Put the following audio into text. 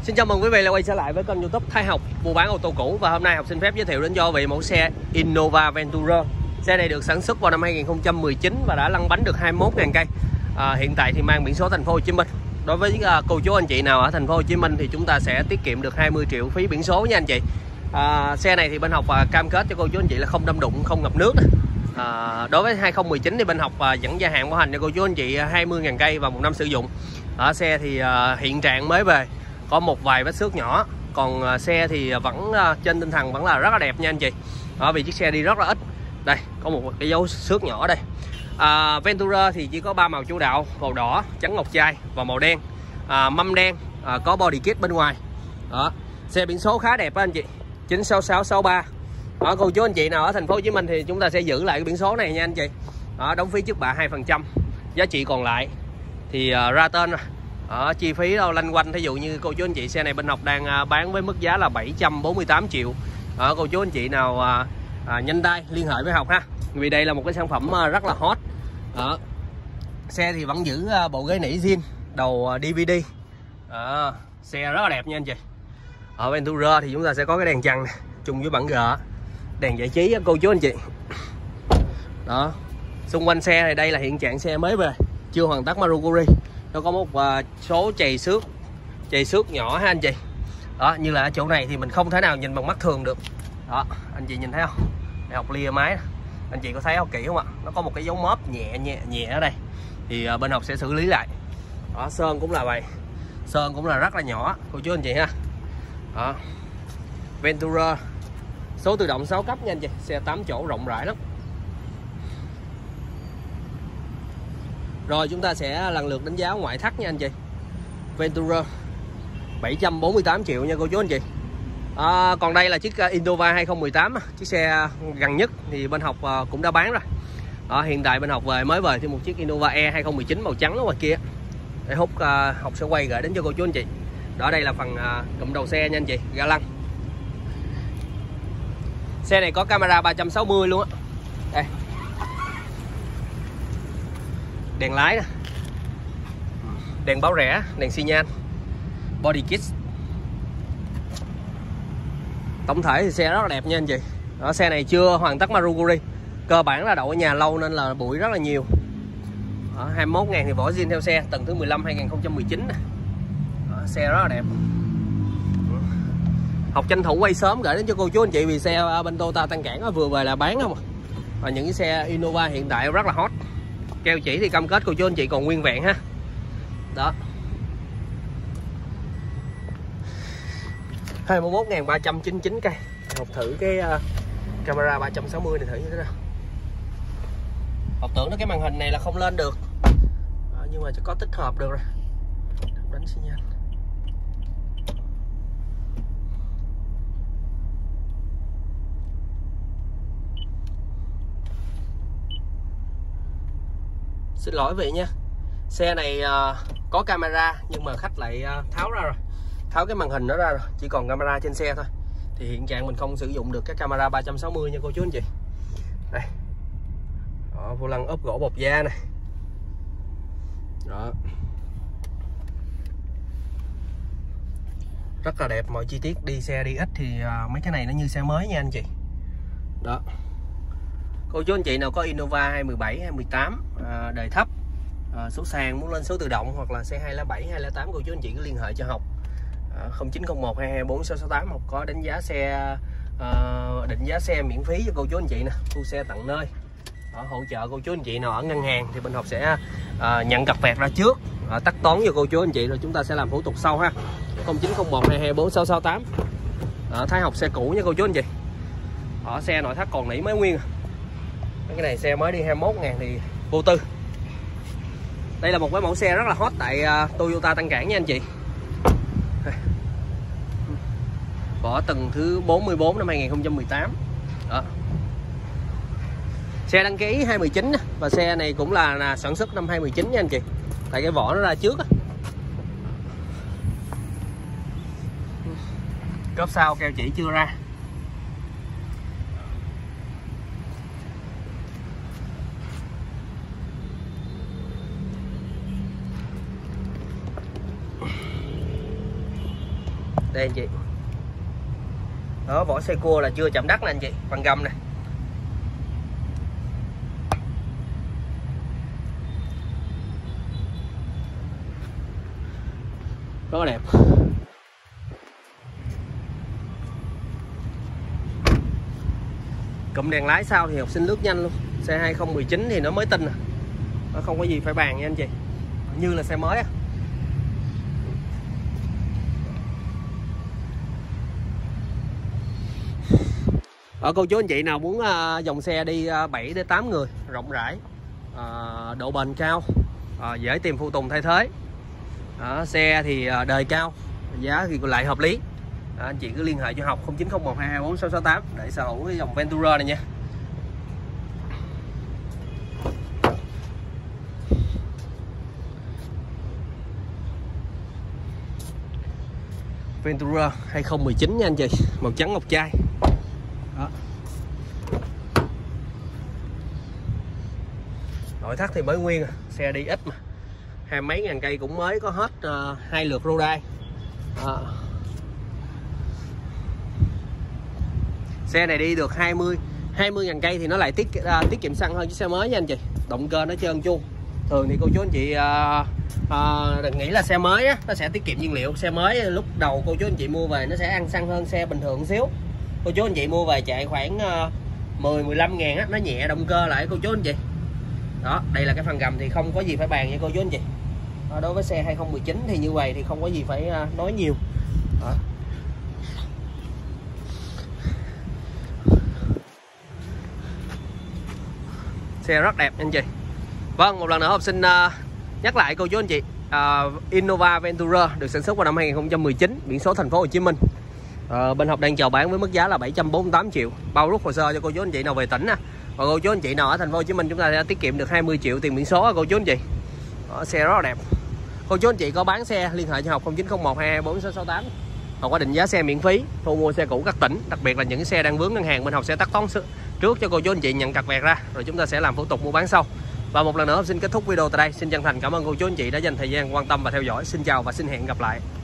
Xin chào mừng quý vị đã quay trở lại với kênh YouTube Thái Học mua bán ô tô cũ. Và hôm nay học xin phép giới thiệu đến cho quý vị mẫu xe Innova Ventura. Xe này được sản xuất vào năm 2019 và đã lăn bánh được 21.000 cây. Hiện tại thì mang biển số thành phố Hồ Chí Minh. Đối với cô chú anh chị nào ở thành phố Hồ Chí Minh thì chúng ta sẽ tiết kiệm được 20 triệu phí biển số nha anh chị. Xe này thì bên Học cam kết cho cô chú anh chị là không đâm đụng, không ngập nước. Đối với 2019 thì bên Học dẫn gia hạn bảo hành cho cô chú anh chị 20.000 cây và 1 năm sử dụng. Xe thì hiện trạng mới về, có một vài vết xước nhỏ, còn xe thì vẫn trên tinh thần vẫn là rất là đẹp nha anh chị. Vì chiếc xe đi rất là ít. Đây có một cái dấu xước nhỏ đây. Ventura thì chỉ có 3 màu chủ đạo: màu đỏ, trắng ngọc trai và màu đen. Mâm đen, có body kit bên ngoài. Xe biển số khá đẹp đó anh chị, 96663. Cô chú anh chị nào ở thành phố Hồ Chí Minh thì chúng ta sẽ giữ lại cái biển số này nha anh chị. Đóng phí trước bạ 2%, giá trị còn lại thì ra tên rồi. Chi phí đâu lanh quanh, thí dụ như cô chú anh chị xe này bên Học đang bán với mức giá là 748 triệu. Cô chú anh chị nào nhanh tay liên hệ với Học ha, vì đây là một cái sản phẩm rất là hot. Xe thì vẫn giữ bộ ghế nỉ zin, đầu DVD. Xe rất là đẹp nha anh chị. Ở Ventura thì chúng ta sẽ có cái đèn chằn này, chung với bản G, đèn giải trí cô chú anh chị. Đó, xung quanh xe thì đây là hiện trạng xe mới về, chưa hoàn tất Maruguri. Nó có một số chày xước nhỏ ha anh chị. Đó, như là ở chỗ này thì mình không thể nào nhìn bằng mắt thường được. Đó, anh chị nhìn thấy không? Để Học lia máy, anh chị có thấy không, kỹ không ạ? Nó có một cái dấu móp nhẹ ở đây, thì bên Học sẽ xử lý lại. Đó, sơn cũng là vậy, sơn cũng là rất là nhỏ cô chú anh chị ha. Đó, Ventura số tự động 6 cấp nha anh chị, xe 8 chỗ rộng rãi lắm. Rồi chúng ta sẽ lần lượt đánh giá ngoại thất nha anh chị. Ventura 748 triệu nha cô chú anh chị. Còn đây là chiếc Innova 2018, chiếc xe gần nhất thì bên Học cũng đã bán rồi. Hiện tại bên Học mới về thêm một chiếc Innova E 2019 màu trắng ở ngoài kia. Để Học sẽ quay gửi đến cho cô chú anh chị. Đó, đây là phần cụm đầu xe nha anh chị, ga lăng. Xe này có camera 360 luôn á. Đây, đèn lái nè, đèn báo rẽ, đèn xi nhan, body kit. Tổng thể thì xe rất là đẹp nha anh chị. Xe này chưa hoàn tất Maruguri, cơ bản là đậu ở nhà lâu nên là bụi rất là nhiều. 21.000 thì vỏ zin theo xe, tầng thứ 15 2019. Xe rất là đẹp. Học tranh thủ quay sớm gửi đến cho cô chú anh chị, vì xe bên Toyota Tân Cảng vừa về là bán không. Và những cái xe Innova hiện tại rất là hot. Keo chỉ thì cam kết cô chú anh chị còn nguyên vẹn ha. Đó, 21.399 cây. Học thử cái camera 360 này thử như thế nào. Học tưởng nó cái màn hình này là không lên được, nhưng mà có tích hợp được rồi. Đánh xi nhan. Xin lỗi vị nha, xe này có camera nhưng mà khách lại tháo ra rồi, tháo cái màn hình nó ra rồi, chỉ còn camera trên xe thôi. Thì hiện trạng mình không sử dụng được cái camera 360 nha cô chú anh chị. Đây, đó, vô lăng ốp gỗ bọc da này. Đó, rất là đẹp, mọi chi tiết. Đi xe đi ít thì mấy cái này nó như xe mới nha anh chị. Đó, cô chú anh chị nào có Innova 2017, 2018 đời thấp, số sàn muốn lên số tự động hoặc là xe 207, 208, cô chú anh chị cứ liên hệ cho Học. 0901 224 668. Học có đánh giá xe, định giá xe miễn phí cho cô chú anh chị nè, thu xe tận nơi. Hỗ trợ cô chú anh chị nào ở ngân hàng thì bên Học sẽ nhận cặp vẹt ra trước, tắt toán cho cô chú anh chị, rồi chúng ta sẽ làm thủ tục sau ha. 0901 224 668. Thái Học xe cũ nha cô chú anh chị. Xe nội thất còn nỉ mới nguyên. Cái này xe mới đi 21.000 thì vô tư. Đây là một cái mẫu xe rất là hot tại Toyota Tân Cảng nha anh chị. Vỏ tầng thứ 44 năm 2018. Đó, xe đăng ký 2019 và xe này cũng là sản xuất năm 2019 nha anh chị. Tại cái vỏ nó ra trước. Cốp sau keo chỉ chưa ra. Đây anh chị. Đó, vỏ xe cua là chưa chạm đất nè anh chị, phần gầm này. Rất là đẹp. Cụm đèn lái sau thì học sinh lướt nhanh luôn. Xe 2019 thì nó mới tinh, nó không có gì phải bàn nha anh chị, như là xe mới á. Ở cô chú anh chị nào muốn dòng xe đi 7 đến 8 người, rộng rãi, độ bền cao, dễ tìm phụ tùng thay thế, xe thì đời cao, giá thì lại hợp lý, anh chị cứ liên hệ cho Học 0901224668 để sở hữu cái dòng Ventura này nha. Ventura 2019 nha anh chị, màu trắng ngọc trai. Đó. Nội thất thì mới nguyên, xe đi ít mà, 20 mấy ngàn cây cũng mới có hết 2 lượt rô đai. Xe này đi được 20.000 cây thì nó lại tiết kiệm xăng hơn chiếc xe mới nha anh chị. Động cơ nó trơn tru. Thường thì cô chú anh chị đừng nghĩ là xe mới á, nó sẽ tiết kiệm nhiên liệu. Xe mới lúc đầu cô chú anh chị mua về nó sẽ ăn xăng hơn xe bình thường một xíu. Cô chú anh chị mua về chạy khoảng 10-15 ngàn á, nó nhẹ động cơ lại cô chú anh chị. Đó, đây là cái phần gầm thì không có gì phải bàn nha cô chú anh chị. Đối với xe 2019 thì như vậy thì không có gì phải nói nhiều. Đó. Xe rất đẹp anh chị. Vâng, một lần nữa học sinh nhắc lại cô chú anh chị, Innova Ventura được sản xuất vào năm 2019, biển số thành phố Hồ Chí Minh. Bên Học đang chào bán với mức giá là 748 triệu, bao rút hồ sơ cho cô chú anh chị nào về tỉnh nè. Và cô chú anh chị nào ở thành phố Hồ Chí Minh chúng ta sẽ tiết kiệm được 20 triệu tiền biển số cô chú anh chị. Xe rất là đẹp. Cô chú anh chị có bán xe liên hệ cho Học 0901224668. Học có định giá xe miễn phí, thu mua xe cũ các tỉnh, đặc biệt là những xe đang vướng ngân hàng, bên Học sẽ tắt toán trước cho cô chú anh chị nhận cặt vẹt ra, rồi chúng ta sẽ làm thủ tục mua bán sau. Và một lần nữa học xin kết thúc video tại đây. Xin chân thành cảm ơn cô chú anh chị đã dành thời gian quan tâm và theo dõi. Xin chào và xin hẹn gặp lại.